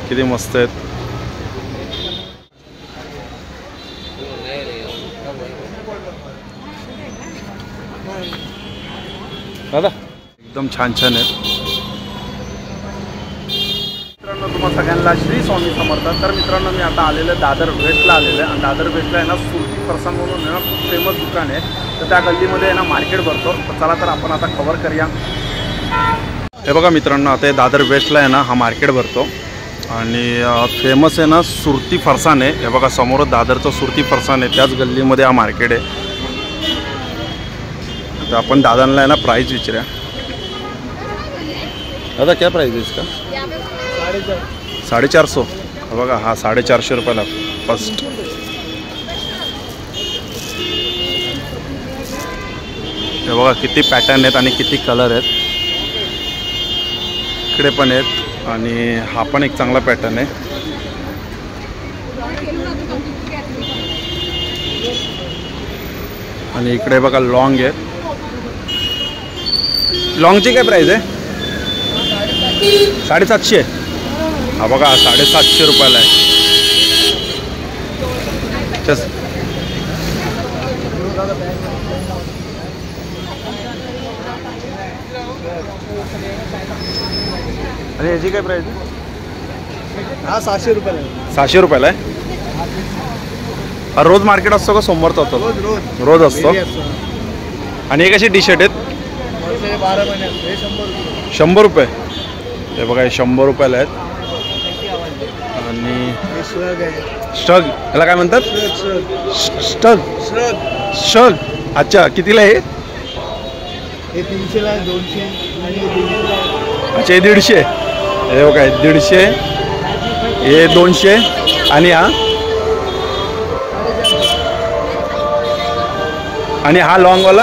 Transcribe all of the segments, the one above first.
किती मस्त आहेत दादा, एकदम छान छान आहेत मित्रांनो। तुम्हा सगळ्यांना श्री स्वामी समर्थ। तर मित्रांनो, मी आता आलेलो आहे दादर वेस्टला आलेलो आहे आणि दादर वेस्टला आहे ना सुरती फरसाण म्हणून आहे ना खूप फेमस दुकान आहे। तर त्या गल्लीमध्ये आहे ना मार्केट भरतो। तर चला तर आपण आता कव्हर करूया। हे बघा मित्रांनो, आता दादर वेस्टला आहे ना हा मार्केट भरतो आणि फेमस आहे ना सुरती फरसाण आहे। हे बघा समोर दादरचं सुरती फरसाण आहे, त्याच गल्लीमध्ये हा मार्केट आहे। तर आपण दादांना आहे ना प्राइस विचारूया। दादा क्या प्राइस है इसका? 450। बघा हा 450 रुपयाला फर्स्ट। हे बघा किती पॅटर्न आहेत आणि किती कलर आहेत, इकडे पण आहेत आणि हा पण एक चांगला पॅटर्न आहे। आणि इकडे बघा लॉन्ग आहे। लॉन्गची काय प्राइस आहे? 750। हा बघा 750 रुपयाला आहे। आणि याची काय प्राइस आहे? हा 600 रुपयाला आहे। 600 रुपयाला आहे। हा रोज मार्केट असतो का सोमवारचा होतो? रोज रोज रोज असतो। आणि हे कशी टी शर्ट आहेत? 12 महिने हे 100 रुपये। 100 रुपये। हे बघा हे 100 रुपयाला आहेत। आणि श्रग आहे। श्रग याला काय म्हणतात? Shrug shrug shrug. अच्छा कितीला आहे? हे 300 ला, 200 आणि 150। अच्छा हे 150। हे बघा 150, हे 200 आणि हा लॉंगवाला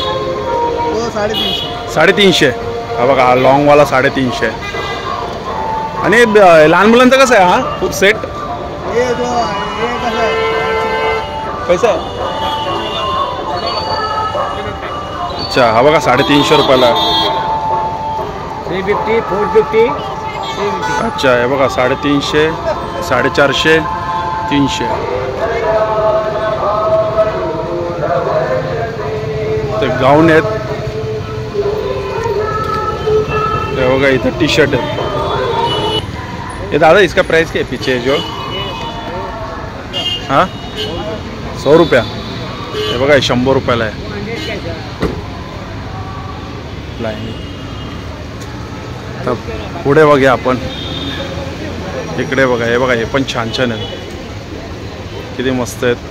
350। 350। हा बघा हा लॉंगवाला 350 आहे। आणि लहान मुलांचं कसं आहे हा खूप सेट? हे जो हे कसं आहे? पैसा आहे? अच्छा हा बघा 350 रुपयाला आहे। 350, 450, 350। अच्छा हे बघा 350, 450, 300। ते गाऊन आहेत। ये होगा इधर टी शर्ट है। ये दादा इसका प्राइस क्या है पीछे जो? हाँ 100 रुपया। ये बघा 100 रुपयाला आहे। तर पुढे बघूया आपण। इकडे बघा हे बघा हे पण छान छान आहेत, किती मस्त आहेत।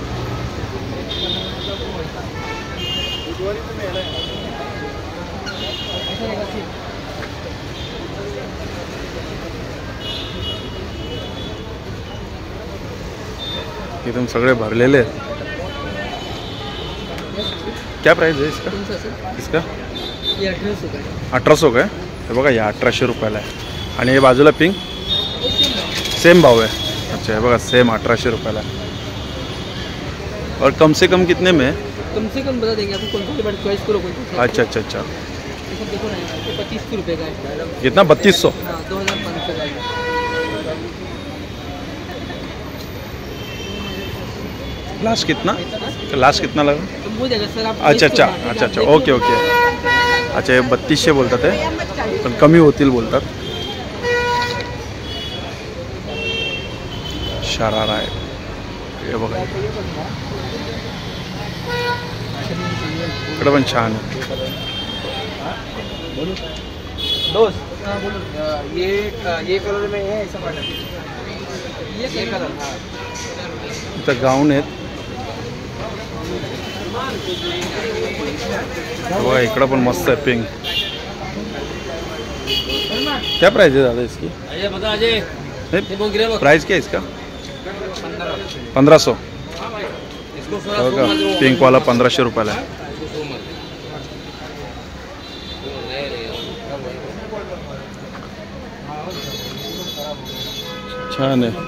एकदम सगळे भरलेले आहेत। क्या प्राइस है इसका? इसका 1800 का है। हे बघा या 1800 रुपयाला आहे। आणि हे बाजूला पिंक सेम भाव है। अच्छा हे बघा सेम 1800 रुपयाला है। और कम से कम कितने में? कम से कम बता देंगे आपको, कौन सा डिमांड चॉइस करो। अच्छा अच्छा अच्छा। देखो ना 2500 रुपये का है। कितना? 3200। 2500 का है। लास्ट कितना? लास्ट कितना लगा? तो हो जाएगा सर आप। अच्छा अच्छा अच्छा अच्छा ओके ओके। अच्छा हे 3200 बोलतात आहे, पण कमी होतील बोलतात। शरारा आहे हे बघा, इकडे पण छान आहे। दोस्त ये कलर में है ऐसा पैटर्न। ये कलर हाँ इथं गाऊन आहेत बघा, इकडं पण मस्त आहे पिंक। क्या प्राइस है दादा इसकी? प्राइस क्या है इसका? 1500। पिंक वाला 1500 रुपयाला आहे। छान आहे।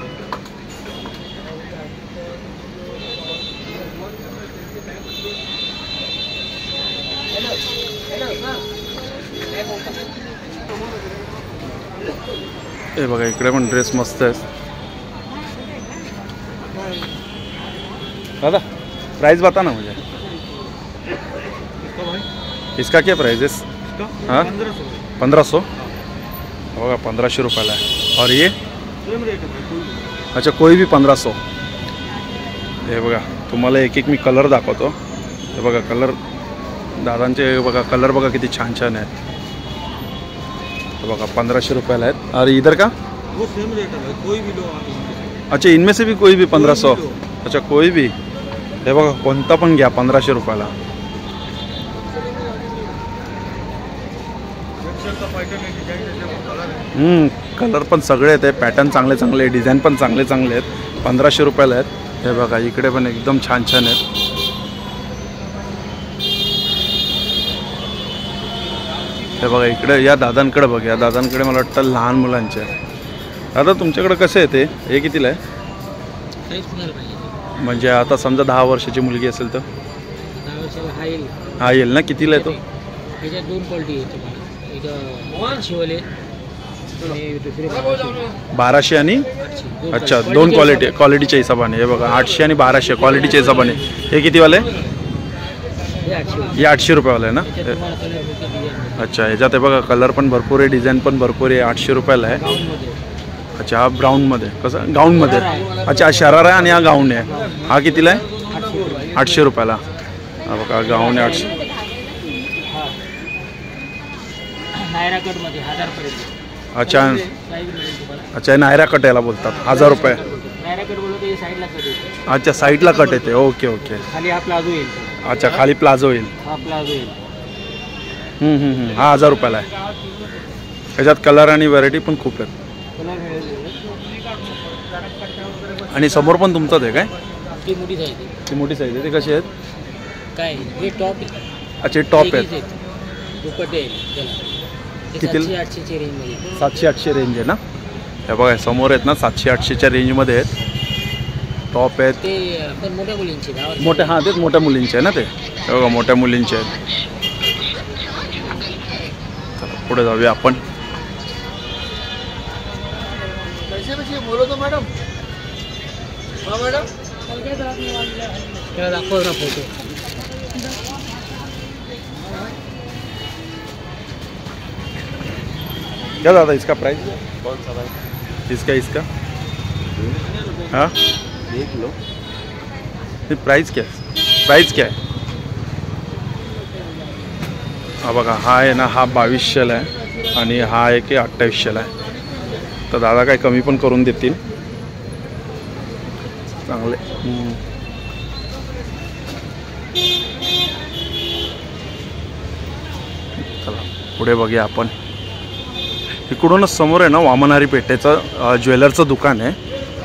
हे बघा इकडे पण ड्रेस मस्त आहे दादा. प्राइस बता ना मुझे. इसका क्या प्राइस है? हाँ 1500. बघा 1500 रुपयाला आहे. और ये अच्छा कोई भी 1500. हे बघा तुम्हाला एक एक मी कलर दाखवतो. हे बघा कलर दादांचे बघा कलर बघा किती छान छान आहेत. हे बघा 1500 रुपयाला आहेत. और इधर का वो सेम रेट है, कोई भी लो आप. अच्छा इनमें से भी कोई भी 1500. अच्छा कोई भी. हे बघा कोणता पण घ्या 1500 रुपयाला. कलर पण सगळे आहेत. पॅटर्न चांगले चांगले, डिझाईन पण चांगले चांगले आहेत. 1500 रुपयाला आहेत. हे बघा इकडे पण एकदम छान छान आहेत. हे बघा इकडे या दादांकडे बघ. या दादांकडे मला वाटतं लहान मुलांचे आहे. दादा तुमच्याकडे कसं आहे ते? हे कितीला आहे? म्हणजे आता समजा 10 वर्षाची मुलगी असेल तर हा येईल ना? कितीला आहे तो? त्याच्यात 2 क्वालिटी आहे तुम्हाला. एक 800वाले आणि दुसरे 1200 आणि 800. अच्छा 2 क्वालिटीच्या हिशोबाने. हे बघा 800 आणि 1200 क्वालिटीच्या हिशोबाने. हे कितीवाले? हे 800 रुपयावाला आहे ना? तुम्हाला कलर भेटते डिझाईन अच्छा ह्याच्यात हे बघा कलर पण भरपूर आहे, डिझाईन पण भरपूर आहे. 800 रुपयाला आहे. गाऊनमध्ये. अच्छा हा ब्राऊनमध्ये कसं गाऊनमध्ये. अच्छा हा शरारा आहे आणि हा गाऊन आहे. हा कितीला आहे? 800 रुपयाला. हा बघा गाऊन आहे 800. नायरा कटमध्ये 1000पर्यंत. अच्छा साईज मिळेल तुम्हाला. अच्छा हे नायरा कट याला बोलतात. 1000 रुपये. नायरा कट बोलतो ते साईडला कट येते. अच्छा साईडला कट येते. Okay okay. खाली हा प्लाझो येईल. अच्छा खाली प्लाझो येईल. हा प्लाझो येईल. हा 1000 रुपयाला आहे. त्याच्यात कलर आणि व्हरायटी पण खूप आहेत. कलर मिळेल. आणि समोर पण तुमचंच आहे काय? ती मोठी साईज आहे. ती मोठी साईज आहे. ते कशी आहेत? काय हे टॉप आहे. अच्छा टॉप आहेत. दुपट्टे आहे त्याला. कितीला? 700-800च्या रेंजमध्ये. 700-800 रेंज आहे ना? हे बघा समोर आहेत ना 700-800च्या रेंजमध्ये आहेत. टॉप आहेत ते पण मोठ्या मुलींची 10 वर्ष. मोठ्या. हां तेच मोठ्या मुलींचे आहे ना ते. हे बघा मोठ्या मुलींचे आहेत. चला पुढे जाऊया आपण. पैसे बोलो तो मॅडम. हाँ मैडम त्याला दाखव ना फोटो. क्या दादा इसका प्राइस कौन सा भाई? इसका हाँ देख लो. प्राइस क्या है? प्राइस क्या है? हा बघा हा आहे ना हा 2200ला आहे आणि हा आहे की 2800ला आहे. तर दादा काय कमी पण करून देतील चांगले. चला पुढे बघूया आपण. इकडूनच समोर आहे ना वामनहारी पेठेचं ज्वेलरचं दुकान आहे.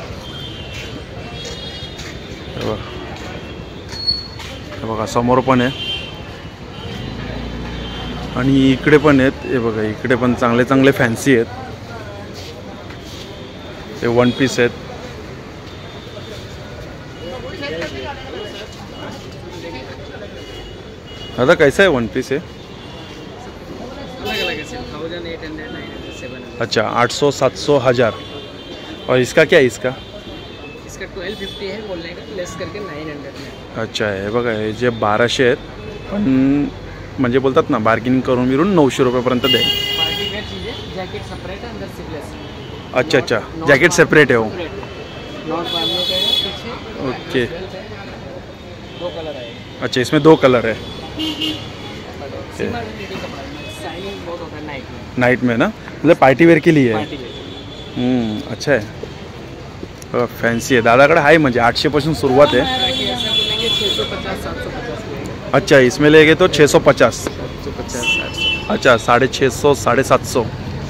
हे बघा समोर पण आहे आणि इकडे पण आहेत. हे बघा इकडे पण चांगले चांगले फॅन्सी आहेत. हे 1 पीस आहेत. दादा कैसा है 1 पीस है? अलग अलग है. 1800, 900, 700. अच्छा 800, 700, 1000. और इसका क्या है? इसका इसका 1250 है बोलने का, लेस करके 900 में. अच्छा आहे. बघा हे जे 1200 आहेत पण म्हणजे बोलतात ना बार्गेनिंग करून मिळून 900 रुपयापर्यंत द्या. पार्टी वेयर चीज़ें. जैकेट सेपरेट है, अंदर स्लीवलेस. अच्छा अच्छा जैकेट सेपरेट है वो. नॉट बांधने का है पीछे. ओके. 2 कलर है. अच्छा इसमें 2 कलर है. शाइनिंग बहुत होता है नाइट में. नाइट में ना मतलब पार्टी वेयर के लिए है. Party wear. अच्छा आहे. फॅन्सी आहे दादाकडे आहे म्हणजे 800 पासून सुरुवात आहे. बाकी ऐसा बोलेंगे 650, 750 में. अच्छा इसमें लेंगे तो 650. 750, 700. अच्छा 650, 750.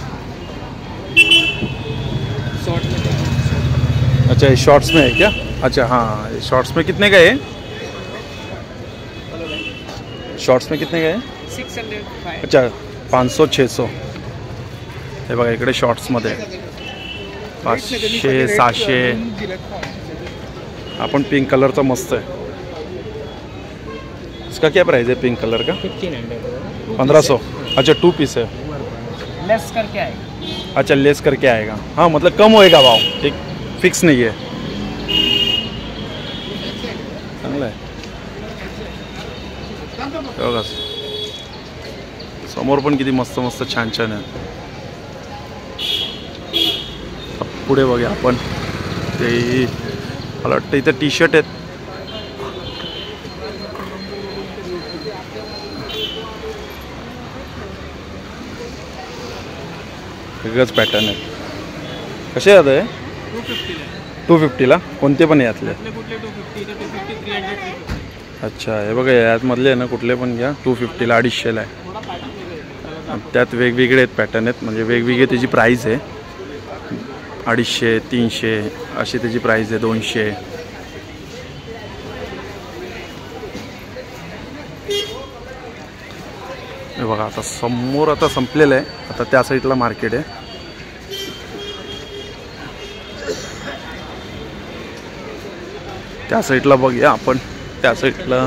शॉर्ट में. अच्छा ये शॉर्ट्स में है क्या? अच्छा हाँ शॉर्ट्स में कितने का है? शॉर्ट्स में कितने का है? 600, 500. अच्छा 500, 600. हे बघा इकडे शॉर्ट्समध्ये 500, 600. आपण पिंक कलरचा मस्त आहे. इसका क्या प्राइस है पिंक कलर का? 1500. 1500. अच्छा 2 पीस है. लेस करके आएगा. अच्छा लेस करके आएगा, हाँ मतलब कम होएगा भाव, एक फिक्स नाही आहे. चांगलं आहे. बघा समोर पण किती मस्त मस्त छान छान आहे. पुढे बघूया आपण, ते मला वाटतं इथं टी शर्ट आहेत. वेगळंच पॅटर्न आहे. कसे आहेत हे? 250ला कोणते पण यातले? अच्छा हे बघा यातमधले आहे ना, कुठले पण घ्या 250ला, 250ला आहे. त्यात वेगवेगळे आहेत पॅटर्न आहेत, म्हणजे वेगवेगळे त्याची प्राईस आहे. 250, 300 अशी त्याची प्राईस आहे. 200. हे बघा आता समोर आता संपलेलं आहे, आता त्या साईडला मार्केट आहे. त्या साईडला बघूया आपण, त्या साईडला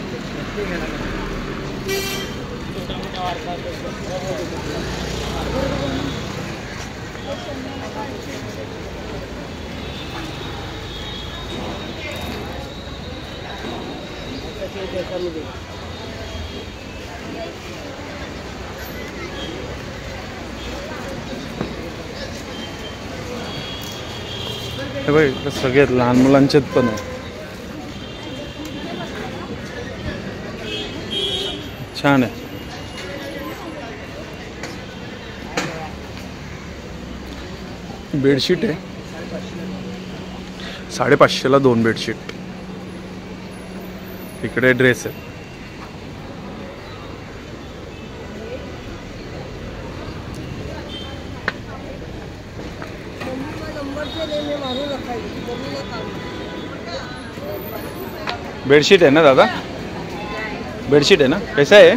हे बघ इकडे सगळे लहान मुलांचेच पण आहे. छान आहे. बेडशीट आहे 550ला 2 बेडशीट. इकडे ड्रेस आहे. बेडशीट है ना दादा, बेडशीट है ना, कैसा है?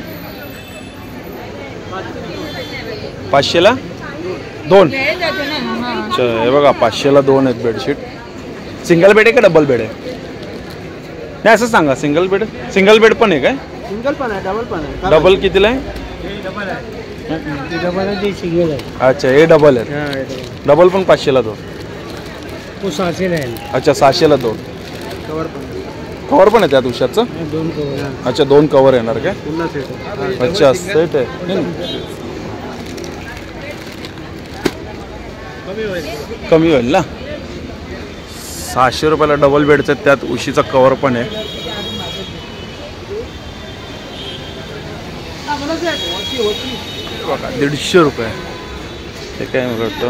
500ला 2. अच्छा हे बघा 500ला 2 आहेत बेडशीट. सिंगल बेड आहे का डबल बेड आहे? नाही असं सांगा. सिंगल बेड पण आहे काय? सिंगल पण आहे, डबल पण आहे. डबल कितीला आहे? डबल आहे, डबल आहे, सिंगल आहे. अच्छा हे डबल आहे. डबल पण 500ला 2. तो 600 आहे. अच्छा 600ला 2. कवर पण आहे त्यात उशाचं? 2 कवर. अच्छा 2 कवर येणार काय? पुन्हा सेट. अच्छा सेट आहे. कमी होईल ना. 600 रुपयाला डबल बेडचं, त्यात उशीचा कवर पण आहे. बघा 150 रुपये. हे काय मला वाटतं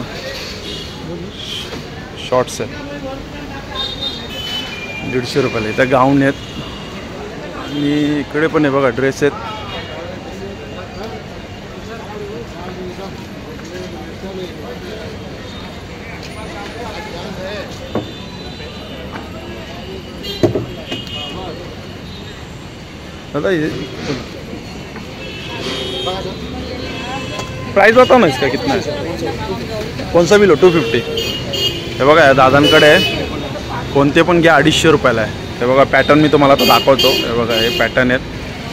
शॉर्ट्स आहेत. 150 रुपयाला. इथं गाऊन आहेत आणि इकडे पण आहे बघा ड्रेस आहेत. दादा प्राइस बताओ ना इसका कितना है? कौन सा भी लो 250. हे बघा या दादांकडे आहे, कोणते पण घ्या 250 रुपयाला आहे. हे बघा पॅटर्न मी तुम्हाला आता दाखवतो. हे बघा हे पॅटर्न आहेत.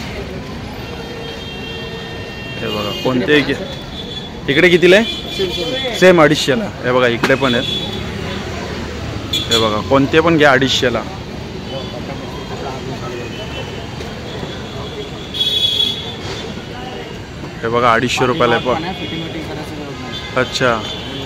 हे बघा कोणते घ्या. इकडे कितीला आहे? सेम 250ला. हे बघा इकडे पण आहेत. हे बघा कोणते पण घ्या 250ला. हे बघा 250 रुपयाला आहे पण. अच्छा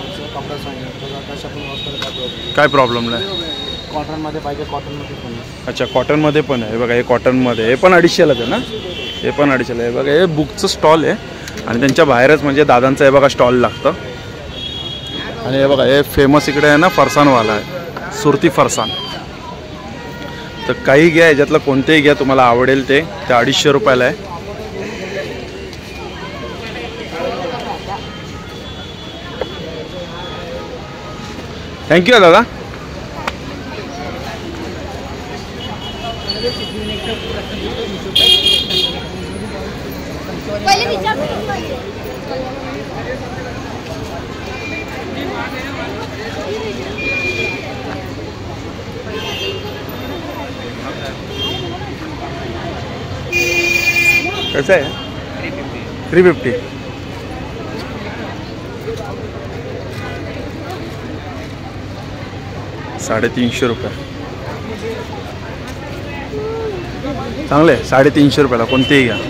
काय प्रॉब्लेम नाही. कॉटनमध्ये पाहिजे, कॉटनमध्ये पण आहे. अच्छा कॉटनमध्ये पण आहे. हे बघा हे कॉटनमध्ये, हे पण 250लाच आहे ना. हे पण 250ला आहे. बघा हे बुकचं स्टॉल आहे आणि त्यांच्या बाहेरच म्हणजे दादांचं हे बघा स्टॉल लागतं. आणि हे बघा हे फेमस इकडे आहे ना फरसाणवाला आहे, सुरती फरसाण. तर काही घ्या, याच्यातलं कोणतेही घ्या तुम्हाला आवडेल ते 250 रुपयाला आहे. थँक्यू दादा. कैसा है? 350. 350 रुपये. चांगले 350 रुपयाला कोणतेही घ्या.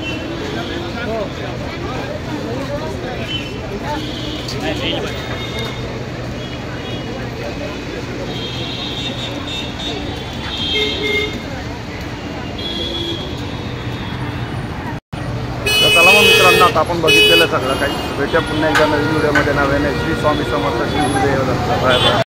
तर चला मग मित्रांनो, आता आपण बघितलेलं सगळं काही. भेटूया पुन्हा एकदा नवीन व्हिडिओमध्ये. नव्याने श्री स्वामी समर्थ श्री गुरुदेव दत्त. Bye bye.